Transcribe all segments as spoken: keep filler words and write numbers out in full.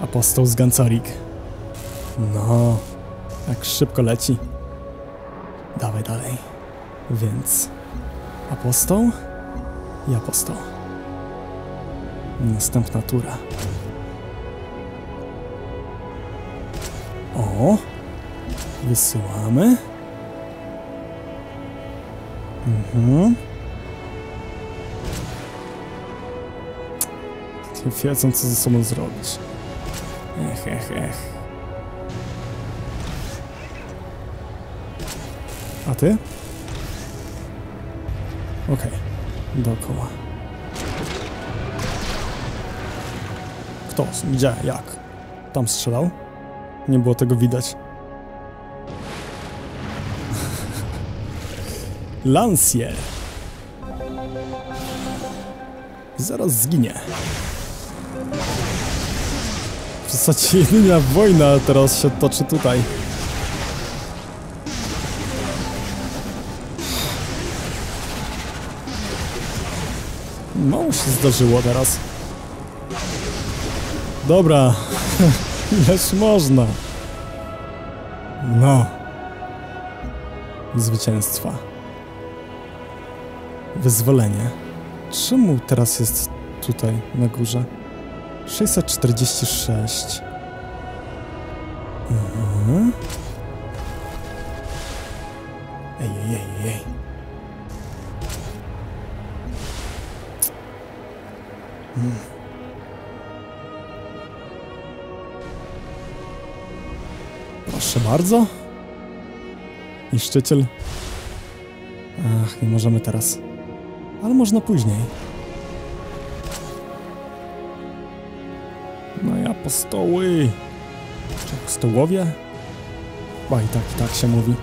Apostoł z Gancorik. No, jak szybko leci. Dawaj dalej. Więc apostoł i apostoł. Następna tura. O! Wysyłamy. Mhm. Nie wiedzą, co ze sobą zrobić. Ech, ech, ech. A ty? Okej. Okay. Dookoła. Kto? Gdzie? Jak? Tam strzelał? Nie było tego widać. Lancier. Zaraz zginie. W zasadzie jedyna wojna teraz się toczy tutaj. Mało się zdarzyło teraz. Dobra. Ileż można. No. Zwycięstwa. Wyzwolenie. Czemu teraz jest tutaj na górze? sześćset czterdzieści sześć. Mhm. Ej, ej, ej, ej. Hmm. Proszę bardzo. Niszczyciel. Ach, nie możemy teraz. Ale można później. No i apostoły. Czy apostołowie? Chyba i tak, i tak się mówi.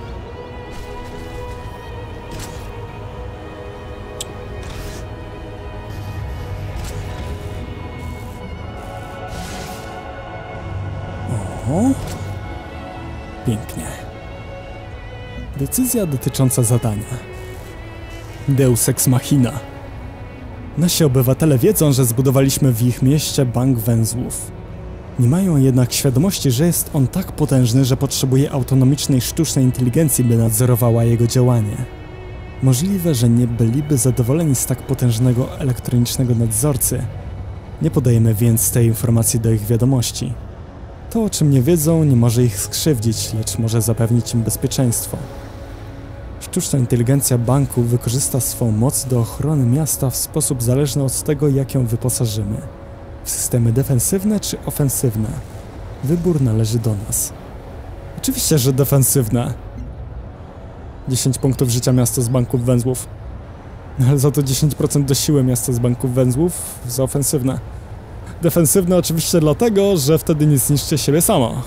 O, pięknie. Decyzja dotycząca zadania. Deus Ex Machina. Nasi obywatele wiedzą, że zbudowaliśmy w ich mieście bank węzłów. Nie mają jednak świadomości, że jest on tak potężny, że potrzebuje autonomicznej sztucznej inteligencji, by nadzorowała jego działanie. Możliwe, że nie byliby zadowoleni z tak potężnego elektronicznego nadzorcy. Nie podajemy więc tej informacji do ich wiadomości. To, o czym nie wiedzą, nie może ich skrzywdzić, lecz może zapewnić im bezpieczeństwo. Sztuczna inteligencja banku wykorzysta swą moc do ochrony miasta w sposób zależny od tego, jak ją wyposażymy. W systemy defensywne czy ofensywne? Wybór należy do nas. Oczywiście, że defensywne. dziesięć punktów życia miasta z banków węzłów. Ale za to dziesięć procent do siły miasta z banków węzłów za ofensywne. Defensywne oczywiście dlatego, że wtedy nie zniszczy siebie samo.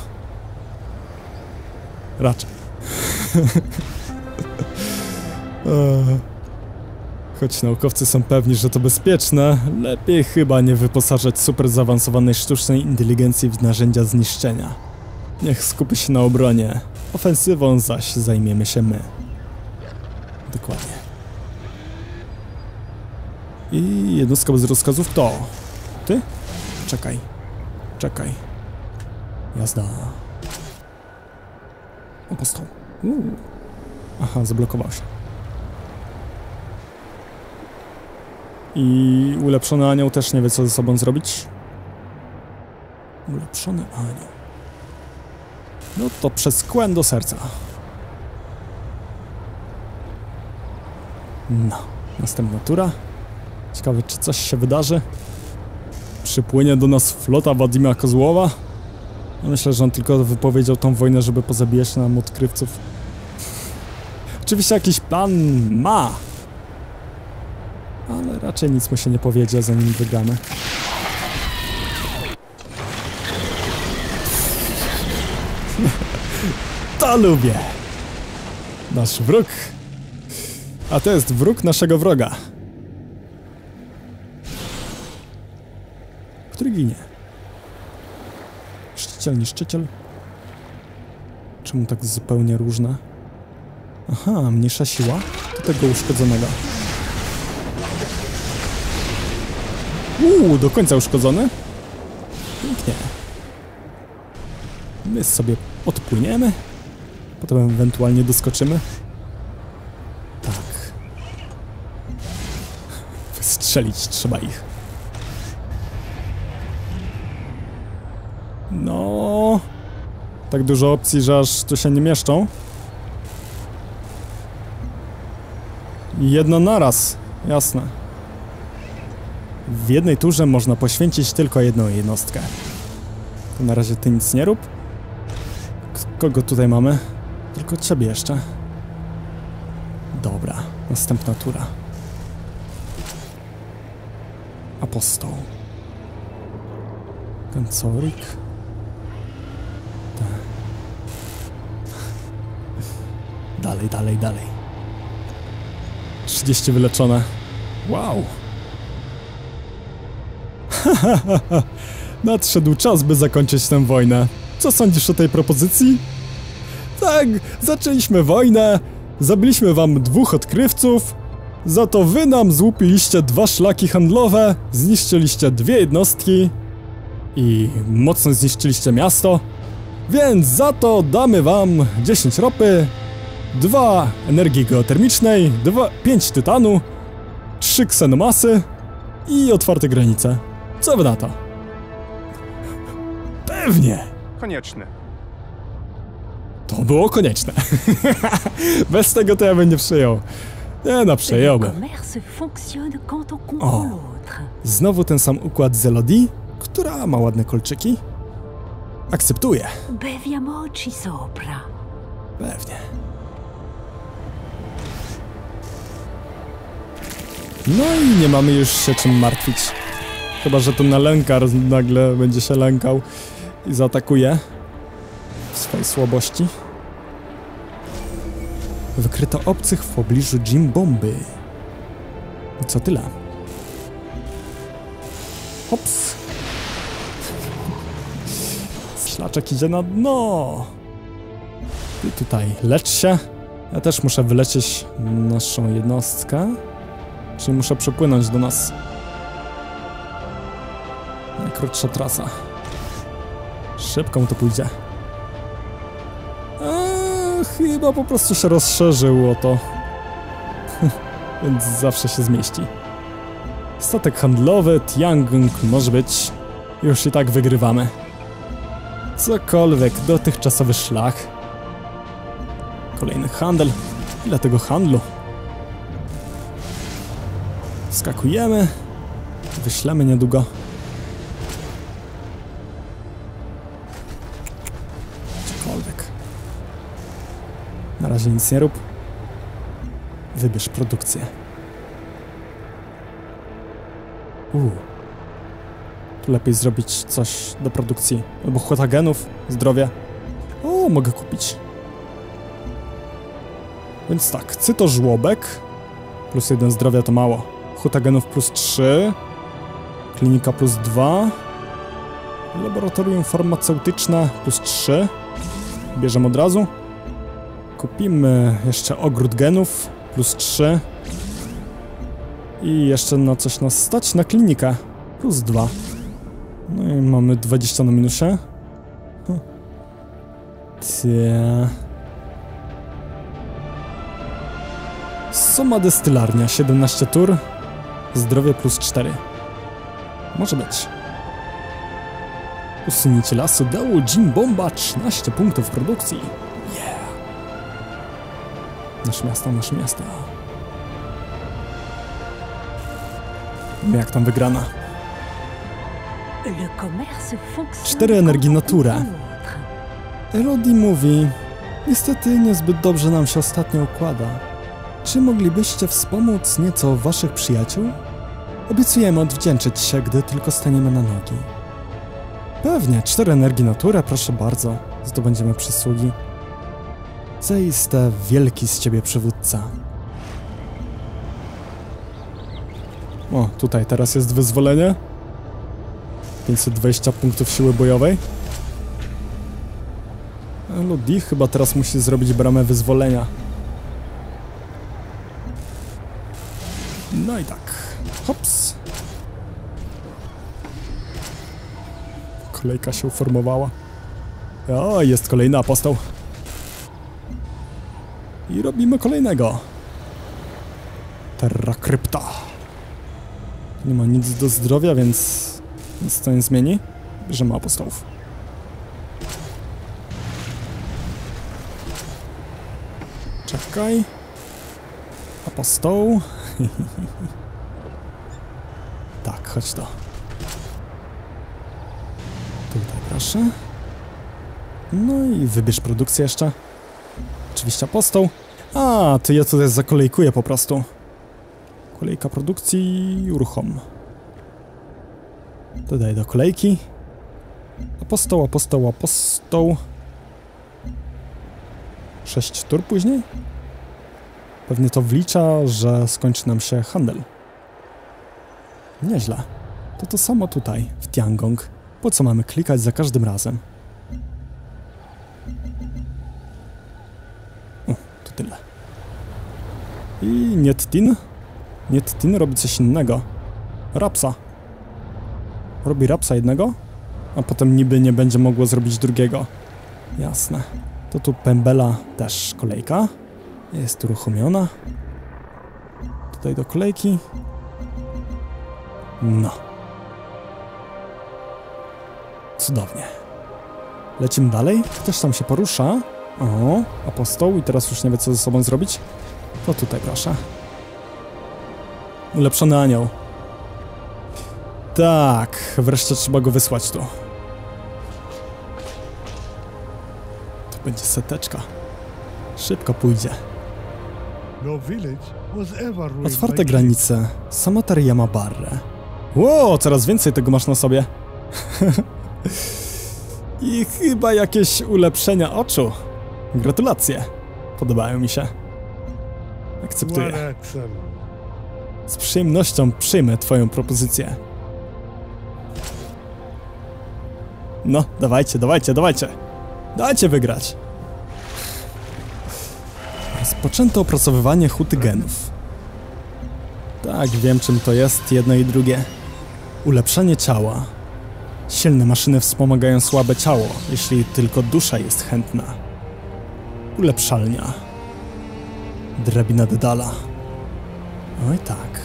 Raczej. Choć naukowcy są pewni, że to bezpieczne, lepiej chyba nie wyposażać super zaawansowanej sztucznej inteligencji w narzędzia zniszczenia. Niech skupi się na obronie, ofensywą zaś zajmiemy się my. Dokładnie. I jednostka bez rozkazów to... Ty? Czekaj. Czekaj. Jazda. Apostoł. Uuu. Aha, zablokował się. I ulepszony anioł też nie wie, co ze sobą zrobić. Ulepszony anioł. No to przez kłę do serca. No, następna tura. Ciekawe, czy coś się wydarzy. Przypłynie do nas flota Wadima Kozłowa. Ja myślę, że on tylko wypowiedział tą wojnę, żeby pozabijać nam odkrywców. Oczywiście jakiś plan ma. Ale raczej nic mu się nie powiedzie, zanim wygramy. To lubię! Nasz wróg. A to jest wróg naszego wroga. Który ginie. Niszczyciel, niszczyciel. Czemu tak zupełnie różne? Aha, mniejsza siła do tego uszkodzonego. Uuu, do końca uszkodzony? Pięknie. My sobie odpłyniemy. Potem ewentualnie doskoczymy. Tak. Wystrzelić trzeba ich. No. Tak dużo opcji, że aż tu się nie mieszczą. Jedno naraz. Jasne. W jednej turze można poświęcić tylko jedną jednostkę. To na razie ty nic nie rób. Kogo tutaj mamy? Tylko ciebie jeszcze. Dobra, następna tura. Apostoł. Kancorik. Tak. Dalej, dalej, dalej. trzydzieści wyleczone. Wow. Nadszedł czas, by zakończyć tę wojnę. Co sądzisz o tej propozycji? Tak, zaczęliśmy wojnę, zabiliśmy wam dwóch odkrywców, za to wy nam złupiliście dwa szlaki handlowe, zniszczyliście dwie jednostki i mocno zniszczyliście miasto, więc za to damy wam dziesięć ropy, dwa energii geotermicznej, pięć tytanu, trzy ksenomasy i otwarte granice. Co wy na to? Pewnie! Konieczne. To było konieczne. Bez tego to ja bym nie przyjął. Nie no, przejąłbym. O, znowu ten sam układ z Elodie, która ma ładne kolczyki. Akceptuję. Pewnie. No i nie mamy już się czym martwić. Chyba że ten lękar nagle będzie się lękał i zaatakuje w swojej słabości. Wykryto obcych w pobliżu Jim Bomby. I co tyle? Hops. Szlaczek idzie na dno. I tutaj lecz się. Ja też muszę wyleczyć naszą jednostkę. Czyli muszę przepłynąć do nas. Najkrótsza trasa. Szybko mu to pójdzie. Eee, chyba po prostu się rozszerzyło to. Więc zawsze się zmieści. Statek handlowy, Tiangong może być. Już i tak wygrywamy. Cokolwiek, dotychczasowy szlak. Kolejny handel. Ile tego handlu? Skakujemy. Wyślemy niedługo. Cokolwiek. Na razie nic nie rób. Wybierz produkcję. Uuu. Tu lepiej zrobić coś do produkcji. Albo chłotagenów, zdrowie. O, mogę kupić. Więc tak, cytożłobek. Plus jeden zdrowia to mało. Chłotagenów plus trzy. Klinika plus dwa. Laboratorium farmaceutyczne plus trzy. Bierzemy od razu. Kupimy jeszcze ogród genów plus trzy. I jeszcze na coś nas stać, na klinikę plus dwa. No i mamy dwadzieścia na minusie. Tia. Soma destylarnia, siedemnaście tur. Zdrowie plus cztery. Może być. Usunięcie lasu dało Jim Bomba trzynaście punktów produkcji. Yeah. Nasze miasto, nasze miasto. Jak tam wygrana? Cztery energii natura. Elodie mówi, niestety niezbyt dobrze nam się ostatnio układa. Czy moglibyście wspomóc nieco waszych przyjaciół? Obiecujemy odwdzięczyć się, gdy tylko staniemy na nogi. Pewnie, cztery energii natura, proszę bardzo. Zdobędziemy przysługi. Zaiste wielki z ciebie przywódca. O, tutaj teraz jest wyzwolenie. pięćset dwadzieścia punktów siły bojowej. Elodie chyba teraz musi zrobić bramę wyzwolenia. No i tak. Hops. Kolejka się uformowała. O, jest kolejny apostoł. I robimy kolejnego. Terra Crypta. Nie ma nic do zdrowia, więc nic to nie zmieni. Bierzemy apostołów. Czekaj. Apostoł. Tak, chodź to. Tutaj proszę. No i wybierz produkcję jeszcze. Oczywiście apostoł. A, to ja tutaj zakolejkuję po prostu. Kolejka produkcji, uruchom. Dodaj do kolejki. Apostoł, apostoł, apostoł. Sześć tur później? Pewnie to wlicza, że skończy nam się handel. Nieźle. To to samo tutaj, w Tiangong. Po co mamy klikać za każdym razem? O, to tyle. I Niettin. Niettin robi coś innego. Rapsa. Robi rapsa jednego, a potem niby nie będzie mogło zrobić drugiego. Jasne. To tu Pembela też kolejka. Jest uruchomiona. Tutaj do kolejki. No. Cudownie. Lecimy dalej. Ktoś tam się porusza. O, apostoł i teraz już nie wie, co ze sobą zrobić. To tutaj proszę. Ulepszony anioł. Tak, wreszcie trzeba go wysłać tu. To będzie seteczka. Szybko pójdzie. Otwarte granice. Samatar Yamabarre. Ło, coraz więcej tego masz na sobie. I chyba jakieś ulepszenia oczu. Gratulacje. Podobają mi się. Akceptuję. Z przyjemnością przyjmę twoją propozycję. No, dawajcie, dawajcie, dawajcie. Dajcie wygrać. Rozpoczęto opracowywanie huty genów. Tak, wiem czym to jest jedno i drugie. Ulepszanie ciała. Silne maszyny wspomagają słabe ciało, jeśli tylko dusza jest chętna. Ulepszalnia. Drabina Dedala. Oj tak.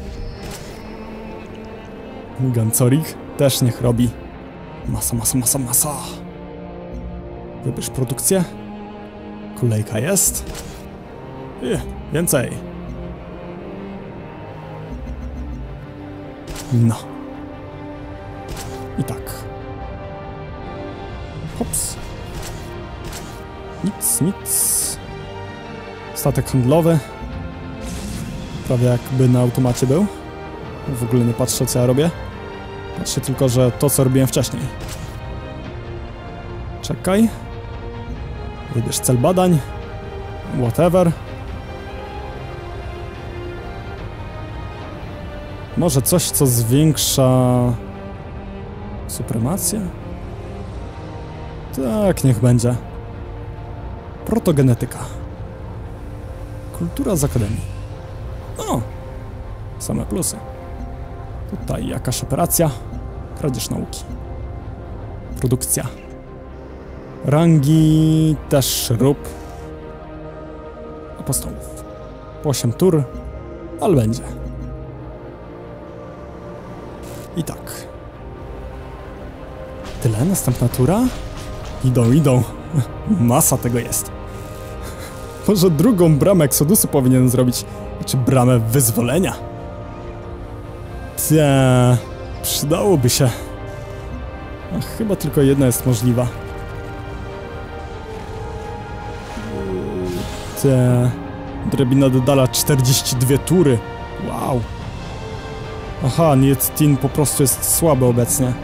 Gancorik też niech robi. Masa, masa, masa, masa. Wybierz produkcję. Kolejka jest. I więcej. No. I tak. Hops. Nic, nic. Statek handlowy. Prawie jakby na automacie był. W ogóle nie patrzę, co ja robię. Patrzę tylko, że to, co robiłem wcześniej. Czekaj. Wybierz cel badań. Whatever. Może coś, co zwiększa... supremację? Tak, niech będzie. Protogenetyka. Kultura z Akademii. O! Same plusy. Tutaj jakaś operacja. Kradzież nauki. Produkcja. Rangi też rób. Apostołów. Po osiem tur, ale będzie. I tak. Tyle, następna tura. Idą, idą. Masa tego jest. Może drugą bramę Exodusu powinien zrobić. Czy bramę wyzwolenia? Te, przydałoby się. A chyba tylko jedna jest możliwa. Te, drabina Dedala czterdzieści dwie tury. Wow. Aha, Niettin po prostu jest słaby obecnie.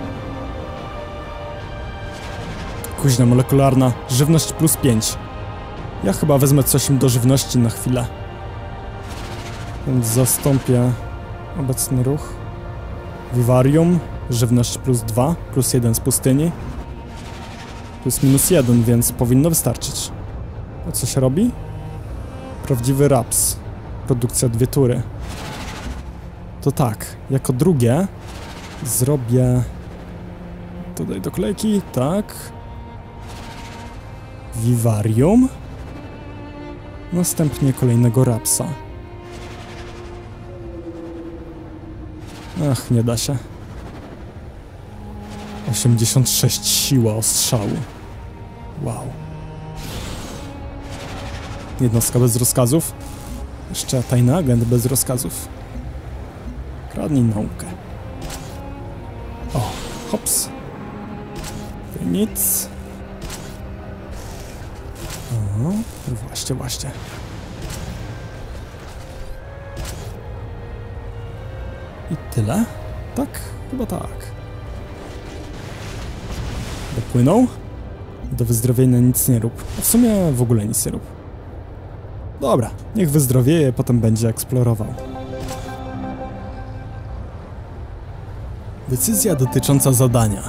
Kuźnia molekularna. Żywność plus pięć. Ja chyba wezmę coś im do żywności na chwilę. Więc zastąpię obecny ruch. Vivarium. Żywność plus dwa. Plus jeden z pustyni. Plus minus jeden, więc powinno wystarczyć. A co się robi? Prawdziwy raps. Produkcja dwie tury. To tak, jako drugie zrobię tutaj do kolejki, tak. Vivarium. Następnie kolejnego rapsa. Ach, nie da się. osiemdziesiąt sześć siła ostrzału. Wow. Jednostka bez rozkazów. Jeszcze tajny agent bez rozkazów. Kradnij naukę. O, hops. Nic. O, właśnie, właśnie. I tyle? Tak? Chyba tak. Dopłynął. Do wyzdrowienia nic nie rób. A w sumie w ogóle nic nie rób. Dobra, niech wyzdrowieje, potem będzie eksplorował. Decyzja dotycząca zadania.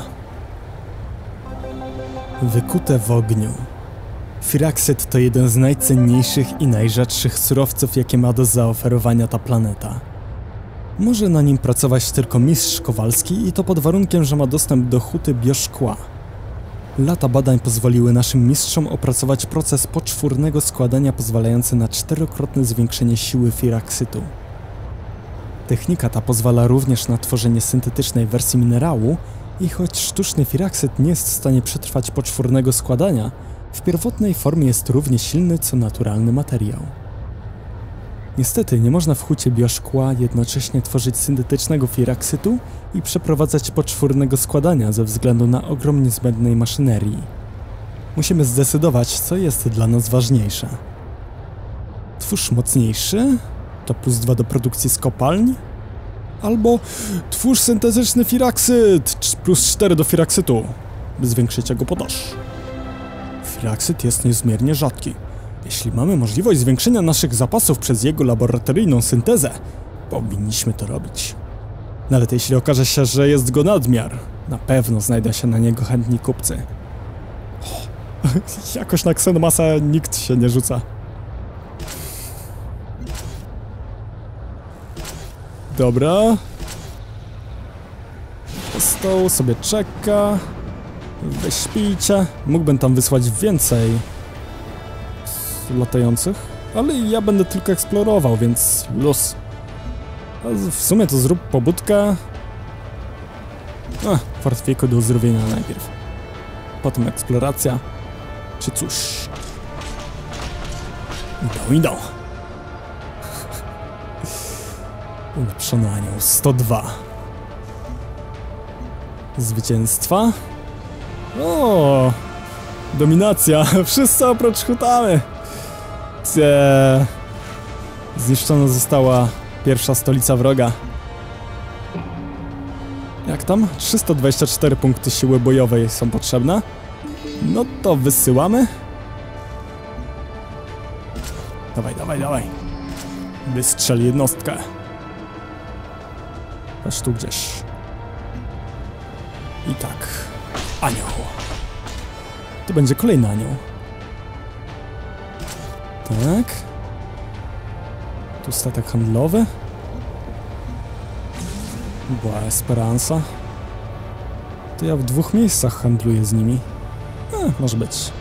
Wykute w ogniu. Firaxit to jeden z najcenniejszych i najrzadszych surowców, jakie ma do zaoferowania ta planeta. Może na nim pracować tylko mistrz Kowalski i to pod warunkiem, że ma dostęp do huty bioszkła. Lata badań pozwoliły naszym mistrzom opracować proces poczwórnego składania pozwalający na czterokrotne zwiększenie siły Firaxitu. Technika ta pozwala również na tworzenie syntetycznej wersji minerału i choć sztuczny Firaxit nie jest w stanie przetrwać poczwórnego składania, w pierwotnej formie jest równie silny co naturalny materiał. Niestety nie można w hucie bioszkła jednocześnie tworzyć syntetycznego Firaxitu i przeprowadzać poczwórnego składania ze względu na ogrom niezbędnej maszynerii. Musimy zdecydować, co jest dla nas ważniejsze. Twórz mocniejszy, to plus dwa do produkcji z kopalń, albo twórz syntetyczny Firaxit, plus cztery do Firaxitu, by zwiększyć jego podaż. Firaxit jest niezmiernie rzadki. Jeśli mamy możliwość zwiększenia naszych zapasów przez jego laboratoryjną syntezę, powinniśmy to robić. Nawet jeśli okaże się, że jest go nadmiar, na pewno znajdą się na niego chętni kupcy. O, jakoś na Xenomasa nikt się nie rzuca. Dobra. Stoł sobie czeka. Wyśpijcie. Mógłbym tam wysłać więcej latających, ale ja będę tylko eksplorował, więc luz. A w sumie to zrób pobudkę. A, Fortwieku do uzdrowienia najpierw. Potem eksploracja. Czy cóż. Idą, idą. Ulepszony anioł sto dwa. Zwycięstwa. O, dominacja. Wszyscy oprócz Hutamy. Cie. Zniszczona została pierwsza stolica wroga. Jak tam? trzysta dwadzieścia cztery punkty siły bojowej są potrzebne. No to wysyłamy. Dawaj, dawaj, dawaj. Wystrzel jednostkę. Weź tu gdzieś. I tak. Anioł. To będzie kolejny anioł. Tak. Tu statek handlowy. Była Esperanza. To ja w dwóch miejscach handluję z nimi. E, może być.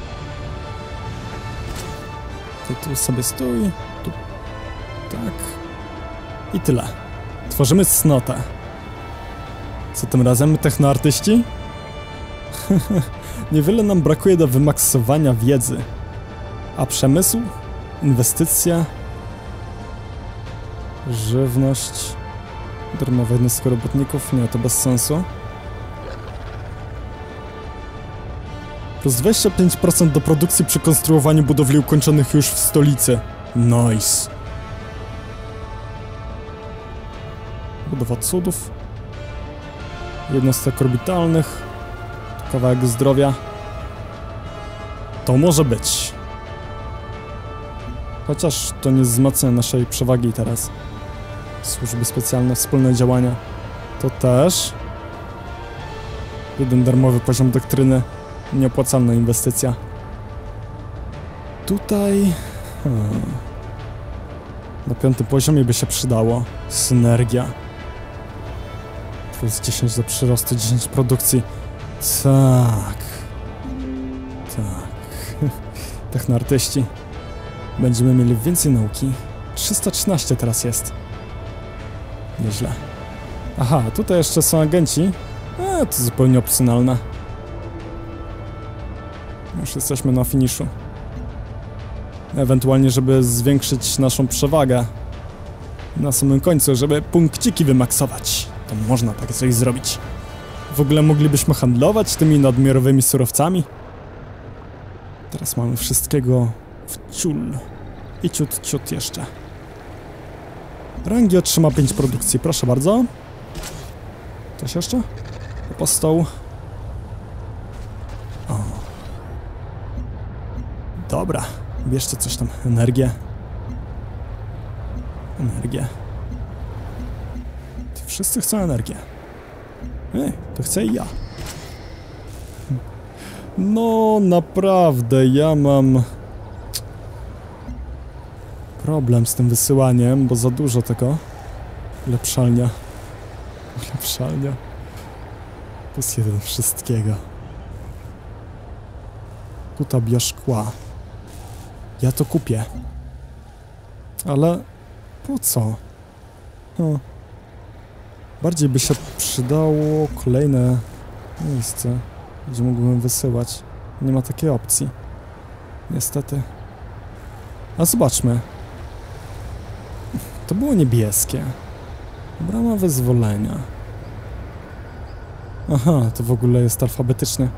Ty tu sobie stój. Tu. Tak. I tyle. Tworzymy cnotę. Co tym razem, technoartyści? Niewiele nam brakuje do wymaksowania wiedzy. A przemysł? Inwestycja? Żywność? Darmowe jednostki robotników? Nie, to bez sensu. Plus dwadzieścia pięć procent do produkcji przy konstruowaniu budowli ukończonych już w stolicy. Nice. Budowa cudów. Jednostek orbitalnych. Kawałek zdrowia. To może być. Chociaż to nie wzmacnia naszej przewagi teraz. Służby specjalne, wspólne działania. To też. Jeden darmowy poziom doktryny. Nieopłacalna inwestycja. Tutaj... Hmm. Na piątym poziomie by się przydało. Synergia. Plus dziesięć do przyrostu, dziesięć produkcji. Tak. Tak. Technoartyści. Będziemy mieli więcej nauki. trzysta trzynaście teraz jest. Nieźle. Aha, tutaj jeszcze są agenci. Eee, to zupełnie opcjonalne. Już jesteśmy na finiszu. Ewentualnie, żeby zwiększyć naszą przewagę na samym końcu, żeby punkciki wymaksować. To można takie coś zrobić. W ogóle moglibyśmy handlować tymi nadmiarowymi surowcami. Teraz mamy wszystkiego w ciul. I ciut, ciut jeszcze. Rangi otrzyma pięć produkcji, proszę bardzo. Coś jeszcze? Apostoł. O. Dobra, bierzcie coś tam. Energię. Energię. Ty wszyscy chcą energię. Ej, to chcę i ja. No, naprawdę, ja mam problem z tym wysyłaniem, bo za dużo tego. Ulepszalnia. Ulepszalnia. Plus jeden wszystkiego. Kutabia szkła. Ja to kupię. Ale po co? No. Bardziej by się przydało kolejne miejsce, gdzie mógłbym wysyłać. Nie ma takiej opcji. Niestety. A zobaczmy. To było niebieskie. Brama wyzwolenia. Aha, to w ogóle jest alfabetyczne.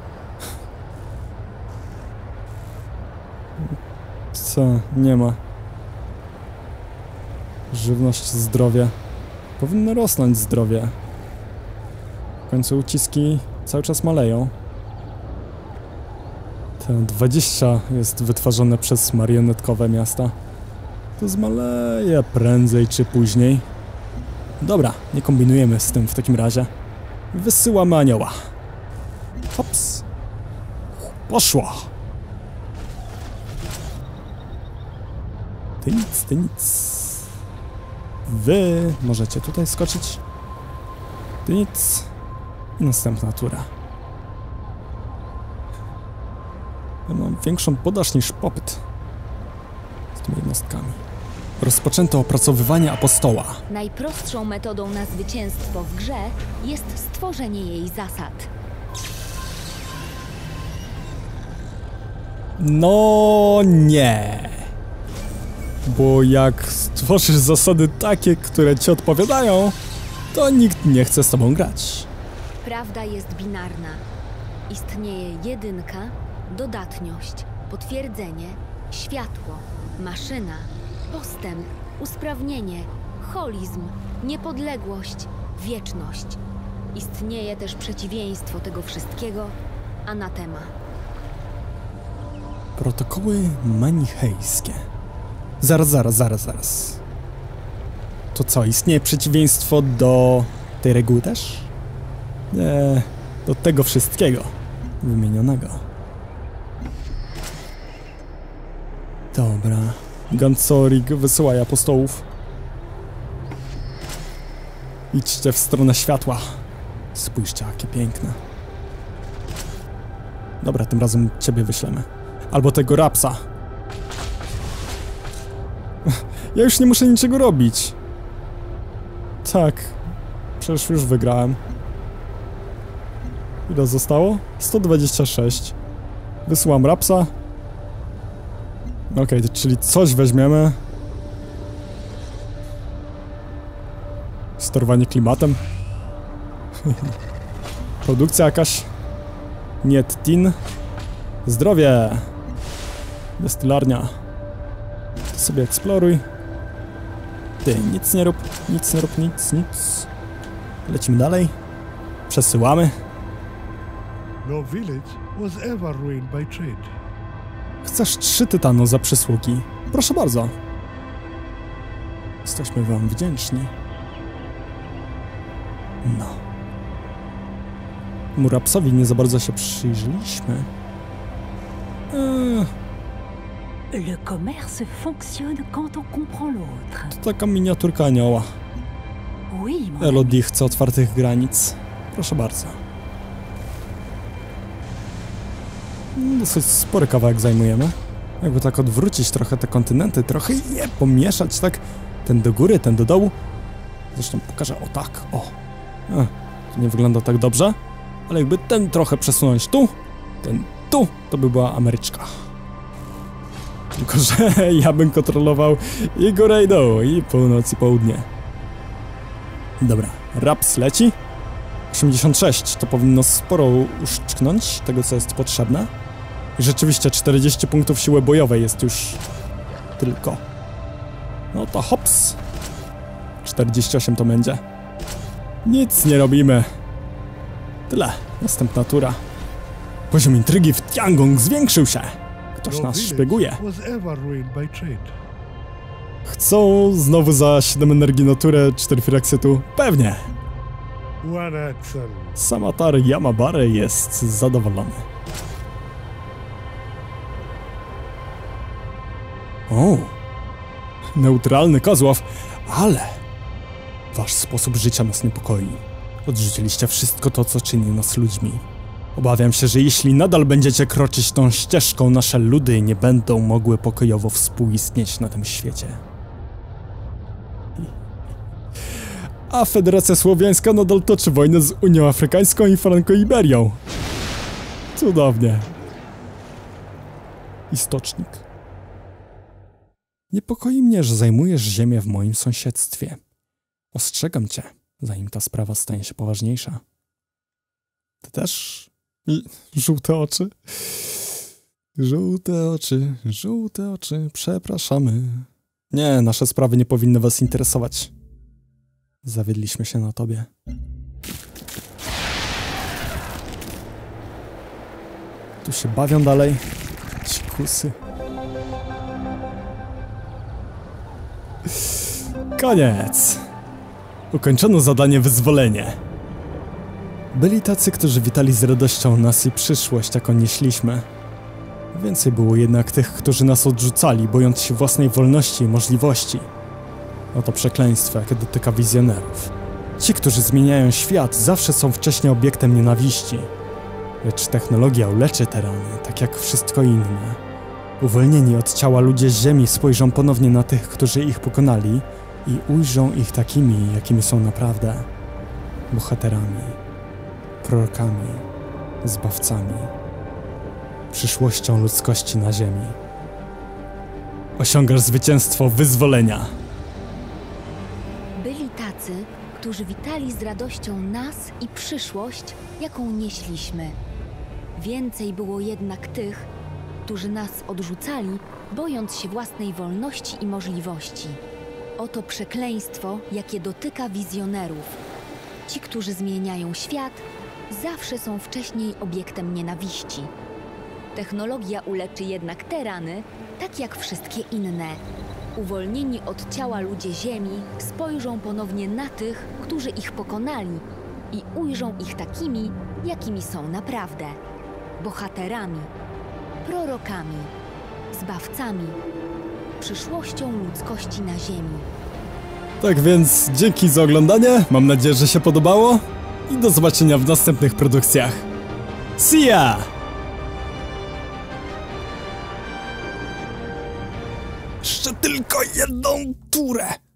Co? Nie ma. Żywność, zdrowie. Powinno rosnąć zdrowie. W końcu uciski cały czas maleją. Te dwadzieścia jest wytwarzane przez marionetkowe miasta. To zmaleje prędzej czy później. Dobra, nie kombinujemy z tym w takim razie. Wysyłamy anioła. Hops. Poszło. Ty nic, ty nic. Wy możecie tutaj skoczyć. Ty nic. I następna tura. Ja mam większą podaż niż popyt z tymi jednostkami. Rozpoczęto opracowywanie apostoła. Najprostszą metodą na zwycięstwo w grze jest stworzenie jej zasad. No nie. Bo jak stworzysz zasady takie, które ci odpowiadają, to nikt nie chce z tobą grać. Prawda jest binarna. Istnieje jedynka, dodatniość, potwierdzenie, światło, maszyna, postęp, usprawnienie, holizm, niepodległość, wieczność. Istnieje też przeciwieństwo tego wszystkiego, anatema. Protokoły manichejskie. Zaraz, zaraz, zaraz, zaraz. To co, istnieje przeciwieństwo do tej reguły też? Nie, do tego wszystkiego wymienionego. Dobra. Gancorik, wysyłaj apostołów. Idźcie w stronę światła. Spójrzcie, jakie piękne. Dobra, tym razem ciebie wyślemy. Albo tego rapsa. Ja już nie muszę niczego robić. Tak. Przecież już wygrałem. Ile zostało? sto dwadzieścia sześć. Wysyłam rapsa. Okej, okay, czyli coś weźmiemy. Sterowanie klimatem. Produkcja jakaś. Niet-tin. Zdrowie. Destylarnia. To sobie eksploruj. Ty, nic nie rób, nic nie rób, nic, nic. Lecimy dalej. Przesyłamy. No village was ever ruined by trade. Chcesz trzy tytanu za przysługi? Proszę bardzo. Jesteśmy wam wdzięczni. No. Murapsowi nie za bardzo się przyjrzeliśmy. Eee. Le commerce fonctionne quand on comprend l'autre. To taka miniaturka anioła. Oui, mon Elodie chce otwartych granic. Proszę bardzo. Dosyć spory kawałek zajmujemy. Jakby tak odwrócić trochę te kontynenty, trochę je pomieszać, tak? Ten do góry, ten do dołu. Zresztą pokażę, o tak, o. A, to nie wygląda tak dobrze, ale jakby ten trochę przesunąć tu, ten tu, to by była Ameryczka. Tylko że ja bym kontrolował i górę i dół, i północ i południe. Dobra, raps leci. osiemdziesiąt sześć, to powinno sporo uszczknąć tego, co jest potrzebne. I rzeczywiście czterdzieści punktów siły bojowej jest już tylko. No to hops. czterdzieści osiem to będzie. Nic nie robimy. Tyle. Następna tura. Poziom intrygi w Tiangong zwiększył się. Ktoś No nas village szpieguje. was ever ruined by trade. Chcą znowu za siedem energii na turę, cztery frakcje tu? Pewnie. One action. Samatar Yamabare jest zadowolony. O, neutralny Kozław, ale wasz sposób życia nas niepokoi. Odrzuciliście wszystko to, co czyni nas ludźmi. Obawiam się, że jeśli nadal będziecie kroczyć tą ścieżką, nasze ludy nie będą mogły pokojowo współistnieć na tym świecie. A Federacja Słowiańska nadal toczy wojnę z Unią Afrykańską i Franko-Iberią. Cudownie. Istocznik. Niepokoi mnie, że zajmujesz ziemię w moim sąsiedztwie. Ostrzegam cię, zanim ta sprawa stanie się poważniejsza. Ty też? I żółte oczy? Żółte oczy, żółte oczy, przepraszamy. Nie, nasze sprawy nie powinny was interesować. Zawiedliśmy się na tobie. Tu się bawią dalej. Ci kusy. Koniec! Ukończono zadanie wyzwolenie. Byli tacy, którzy witali z radością nas i przyszłość, jaką nieśliśmy. Więcej było jednak tych, którzy nas odrzucali, bojąc się własnej wolności i możliwości. Oto przekleństwo, jakie dotyka wizjonerów. Ci, którzy zmieniają świat, zawsze są wcześniej obiektem nienawiści. Lecz technologia uleczy te rany, tak jak wszystko inne. Uwolnieni od ciała ludzie z ziemi spojrzą ponownie na tych, którzy ich pokonali i ujrzą ich takimi, jakimi są naprawdę. Bohaterami, prorokami, zbawcami, przyszłością ludzkości na ziemi. Osiągasz zwycięstwo wyzwolenia. Byli tacy, którzy witali z radością nas i przyszłość, jaką nieśliśmy. Więcej było jednak tych, którzy nas odrzucali, bojąc się własnej wolności i możliwości. Oto przekleństwo, jakie dotyka wizjonerów. Ci, którzy zmieniają świat, zawsze są wcześniej obiektem nienawiści. Technologia uleczy jednak te rany, tak jak wszystkie inne. Uwolnieni od ciała ludzie Ziemi spojrzą ponownie na tych, którzy ich pokonali i ujrzą ich takimi, jakimi są naprawdę. Bohaterami, prorokami, zbawcami, przyszłością ludzkości na Ziemi. Tak więc dzięki za oglądanie, mam nadzieję, że się podobało i do zobaczenia w następnych produkcjach. See ya! Jeszcze tylko jedną turę!